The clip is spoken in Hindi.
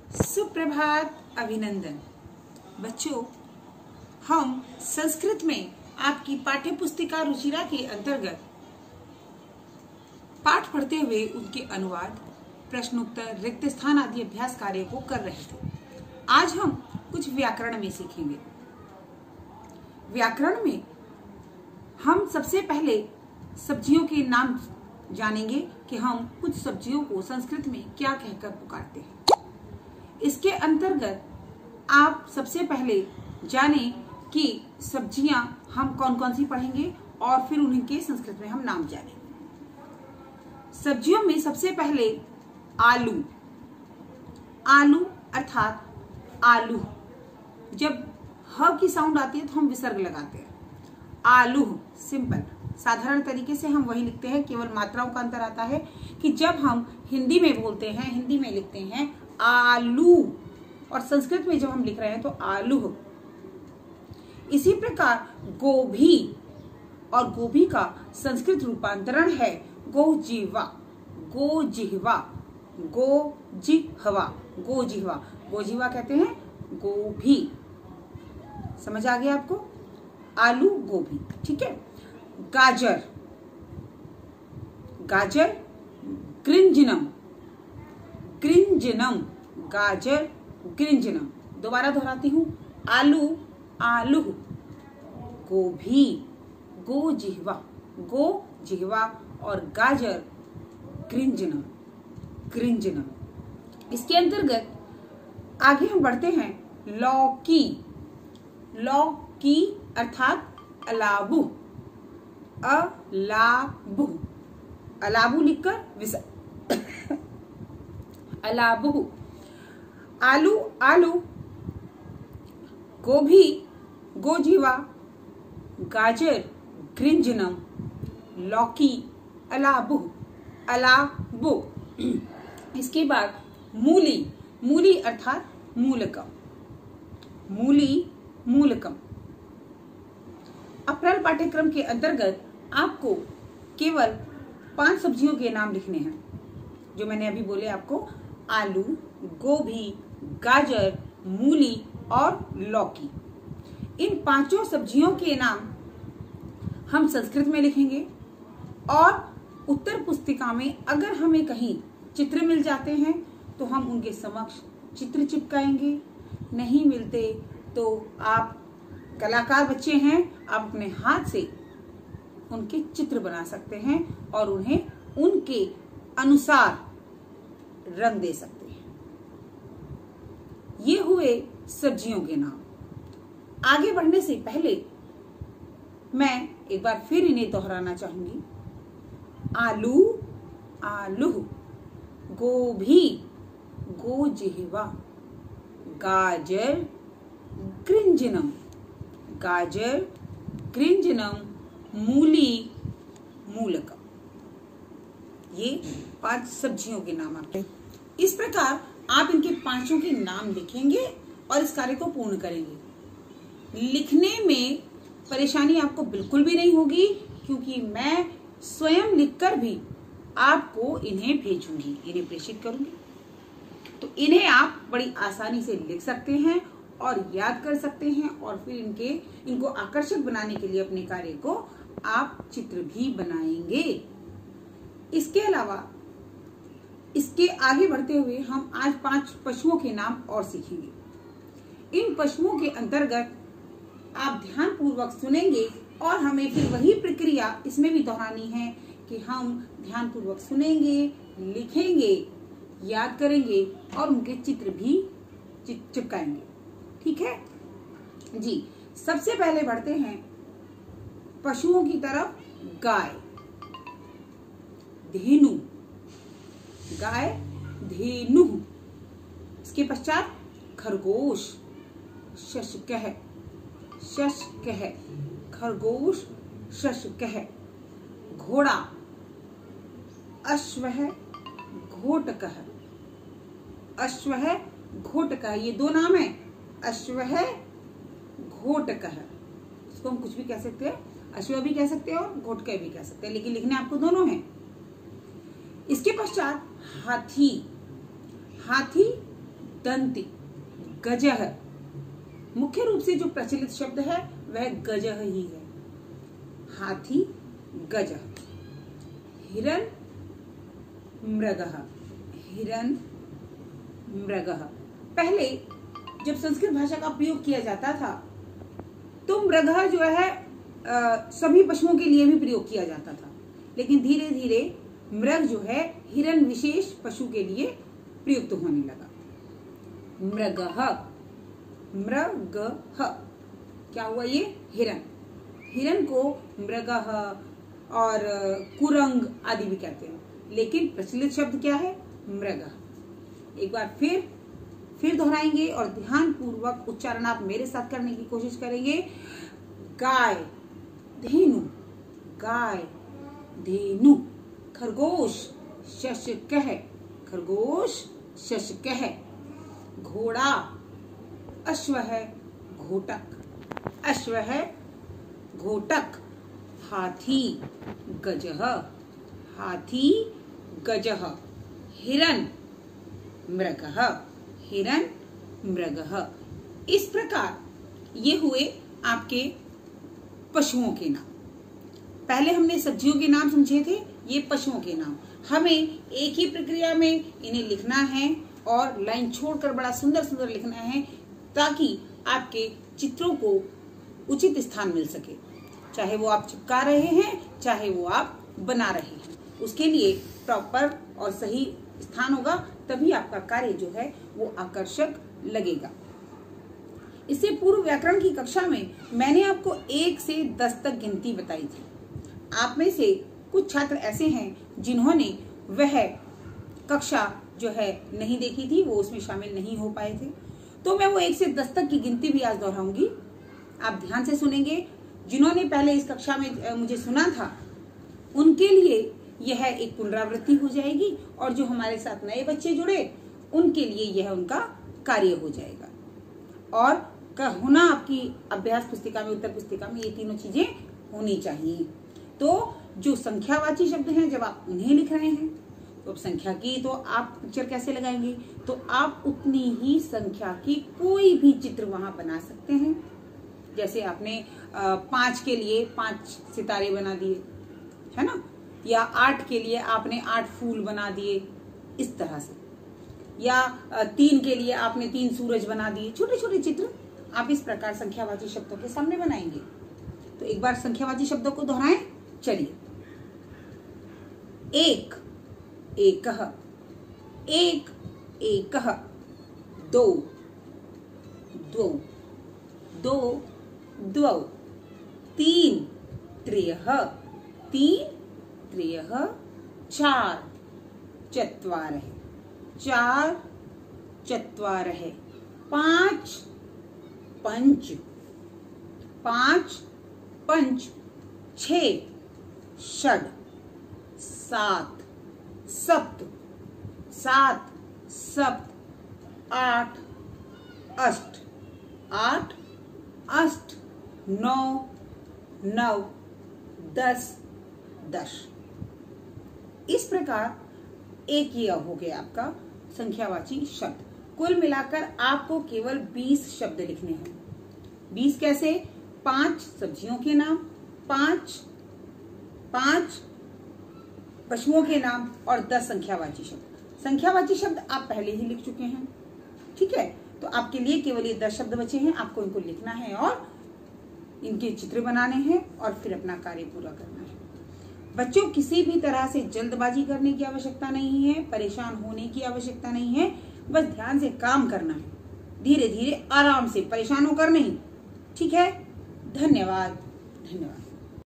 सुप्रभात, अभिनंदन। बच्चों, हम संस्कृत में आपकी पाठ्य पुस्तिका रुचिरा के अंतर्गत पाठ पढ़ते हुए उनके अनुवाद, प्रश्नोत्तर, रिक्त स्थान आदि अभ्यास कार्य को कर रहे थे। आज हम कुछ व्याकरण में सीखेंगे। व्याकरण में हम सबसे पहले सब्जियों के नाम जानेंगे कि हम कुछ सब्जियों को संस्कृत में क्या कहकर पुकारते हैं। इसके अंतर्गत आप सबसे पहले जानें कि सब्जियां हम कौन कौन सी पढ़ेंगे और फिर उनके संस्कृत में हम नाम जानेंगे। सब्जियों में सबसे पहले आलू। आलू अर्थात आलू, जब ह की साउंड आती है तो हम विसर्ग लगाते हैं। आलू सिंपल, साधारण तरीके से हम वही लिखते हैं, केवल मात्राओं का अंतर आता है कि जब हम हिंदी में बोलते हैं, हिंदी में लिखते हैं आलू, और संस्कृत में जब हम लिख रहे हैं तो आलू। इसी प्रकार गोभी, और गोभी का संस्कृत रूपांतरण है गोजिह्वा। गोजिह्वा, गोजिह्वा, गोजिह्वा, गोजिह्वा कहते हैं गोभी। समझ आ गया आपको? आलू, गोभी, ठीक है। गाजर, गाजर गृंजनम, गृंजनम, गाजर गृंजनम। दोबारा दोहराती हूं, आलू आलू, गोभी गोजिह्वा, गोजिह्वा, और गाजर गृंजनम, गृंजनम। इसके अंतर्गत आगे हम बढ़ते हैं। लौकी, लौकी अर्थात अलाबू, अलाबू, अलाबू लिखकर विसर्ग, अलाबू। आलू आलू, गोभी गोजिह्वा, गाजर गृंजनम, लौकी अलाबू, अलाबू। इसके बाद मूली, मूली अर्थात मूलकम, मूली मूलकम। अप्रैल पाठ्यक्रम के अंतर्गत आपको केवल 5 सब्जियों के नाम लिखने हैं, जो मैंने अभी बोले आपको, आलू, गोभी, गाजर, मूली और लौकी। इन 5 सब्जियों के नाम हम संस्कृत में लिखेंगे, और उत्तर पुस्तिका में अगर हमें कहीं चित्र मिल जाते हैं तो हम उनके समक्ष चित्र चिपकाएंगे। नहीं मिलते तो आप कलाकार बच्चे हैं, आप अपने हाथ से उनके चित्र बना सकते हैं और उन्हें उनके अनुसार रंग दे सकते हैं। ये हुए सब्जियों के नाम। आगे बढ़ने से पहले मैं एक बार फिर इन्हें दोहराना चाहूंगी। आलू आलू, गोभी गोजिह्वा, गाजर गृंजनम, गाजर गृंजनम, मूली मूलकम। ये 5 सब्जियों के नाम आपके। इस प्रकार आप इनके 5 के नाम लिखेंगे और इस कार्य को पूर्ण करेंगे। लिखने में परेशानी आपको बिल्कुल भी नहीं होगी, क्योंकि मैं स्वयं लिखकर भी आपको इन्हें भेजूंगी, इन्हें प्रेषित करूंगी। तो इन्हें आप बड़ी आसानी से लिख सकते हैं और याद कर सकते हैं, और फिर इनको आकर्षक बनाने के लिए अपने कार्य को आप चित्र भी बनाएंगे। इसके अलावा इसके आगे बढ़ते हुए हम आज 5 पशुओं के नाम और सीखेंगे। इन पशुओं के अंतर्गत आप ध्यान पूर्वक सुनेंगे और हमें फिर वही प्रक्रिया इसमें भी दोहरानी है कि हम ध्यान पूर्वक सुनेंगे, लिखेंगे, याद करेंगे और उनके चित्र भी चिपकाएंगे। ठीक है जी। सबसे पहले बढ़ते हैं पशुओं की तरफ। गाय, धेनु, गाय धेनु। इसके पश्चात खरगोश, शशकः, शशकः, खरगोश शशकः। घोड़ा, अश्वः घोटकः, अश्वः घोटकः। ये 2 नाम है, अश्वः घोटकः। इसको हम कुछ भी कह सकते हैं, अश्व भी कह सकते हैं और घोटकः भी कह सकते हैं, लेकिन लिखने आपको दोनों हैं। इसके पश्चात हाथी, हाथी दंती, गजः। मुख्य रूप से जो प्रचलित शब्द है वह गजः ही है। हाथी, गजः। हिरन, मृगः, हिरन, मृगः। पहले जब संस्कृत भाषा का प्रयोग किया जाता था तो मृगः जो है सभी पशुओं के लिए भी प्रयोग किया जाता था, लेकिन धीरे धीरे मृग जो है हिरन विशेष पशु के लिए प्रयुक्त होने लगा। मृगः, मृगः क्या हुआ? ये हिरन। हिरन को मृगः और कुरंग आदि भी कहते हैं, लेकिन प्रचलित शब्द क्या है? मृगः। एक बार फिर दोहराएंगे और ध्यान पूर्वक उच्चारण आप मेरे साथ करने की कोशिश करेंगे। गाय, धेनु, गाय, धेनु। खरगोश, शशकः, खरगोश, शशकः। घोड़ा, अश्वः, घोटक, अश्वः, घोटक। हाथी, गजः, हाथी, गजः। हिरन, मृगः, हिरन, मृगः। इस प्रकार ये हुए आपके पशुओं के नाम। पहले हमने सब्जियों के नाम समझे थे, ये पशुओं के नाम। हमें एक ही प्रक्रिया में इन्हें लिखना है और लाइन छोड़कर बड़ा सुंदर सुंदर लिखना है, ताकि आपके चित्रों को उचित स्थान मिल सके। चाहे वो आप चिपका रहे हैं, चाहे वो आप बना रहे हैं, उसके लिए प्रॉपर और सही स्थान होगा, तभी आपका कार्य जो है वो आकर्षक लगेगा। इससे पूर्व व्याकरण की कक्षा में मैंने आपको 1 से 10 तक गिनती बताई थी। आप में से कुछ छात्र ऐसे हैं जिन्होंने वह कक्षा जो है नहीं देखी थी, वो उसमें शामिल नहीं हो पाए थे, तो मैं वो 1 से 10 तक की गिनती भी आज दोहराऊंगी। आप ध्यान से सुनेंगे। जिन्होंने पहले इस कक्षा में मुझे सुना था उनके लिए यह एक पुनरावृत्ति हो जाएगी, और जो हमारे साथ नए बच्चे जुड़े उनके लिए यह उनका कार्य हो जाएगा। और होना आपकी अभ्यास पुस्तिका में, उत्तर पुस्तिका में ये तीनों चीजें होनी चाहिए। तो जो संख्यावाची शब्द हैं, जब आप उन्हें लिख रहे हैं तो संख्या की तो आप पिक्चर कैसे लगाएंगे? तो आप उतनी ही संख्या की कोई भी चित्र वहां बना सकते हैं। जैसे आपने 5 के लिए 5 सितारे बना दिए, है ना, या 8 के लिए आपने 8 फूल बना दिए, इस तरह से। या 3 के लिए आपने 3 सूरज बना दिए। छोटे छोटे चित्र आप इस प्रकार संख्यावाची शब्दों के सामने बनाएंगे। तो एक बार संख्यावाची शब्दों को दोहराएं। चलिए। एक, एकः, एक, एकः। दो, द्वौ, दो, द्वौ। तीन, त्रयः, तीन, त्रयः। चार, चत्वारः, चार, चत्वारः। पांच, पंच, पांच, पंच। छः, षड, सात, सप्त, सात, सप्त। आठ, अष्ट, आठ, अष्ट। नौ, नव, 10, 10। इस प्रकार एक ये हो गया आपका संख्यावाची शब्द। कुल मिलाकर आपको केवल 20 शब्द लिखने हैं। 20 कैसे? 5 सब्जियों के नाम, 5 पशुओं के नाम और 10 संख्यावाची शब्द। संख्यावाची शब्द आप पहले ही लिख चुके हैं, ठीक है। तो आपके लिए केवल ये 10 शब्द बचे हैं। आपको इनको लिखना है और इनके चित्र बनाने हैं और फिर अपना कार्य पूरा करना है। बच्चों, किसी भी तरह से जल्दबाजी करने की आवश्यकता नहीं है, परेशान होने की आवश्यकता नहीं है। बस ध्यान से काम करना है, धीरे धीरे आराम से, परेशान होकर नहीं, ठीक है। धन्यवाद, धन्यवाद।